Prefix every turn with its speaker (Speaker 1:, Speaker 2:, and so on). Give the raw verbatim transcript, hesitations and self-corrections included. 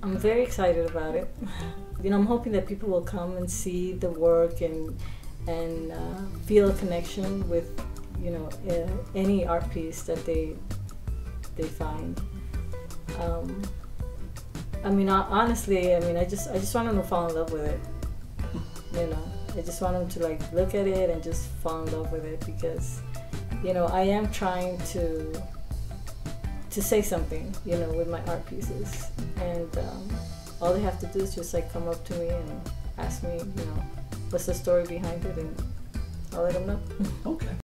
Speaker 1: I'm very excited about it. You know, I'm hoping that people will come and see the work and and uh, feel a connection with, you know, uh, any art piece that they they find. Um, I mean, honestly, I mean, I just I just want them to fall in love with it. You know, I just want them to like look at it and just fall in love with it, because, you know, I am trying to to say something, you know, with my art pieces, and um, all they have to do is just like come up to me and ask me, you know, what's the story behind it, and I'll let them know.
Speaker 2: Okay.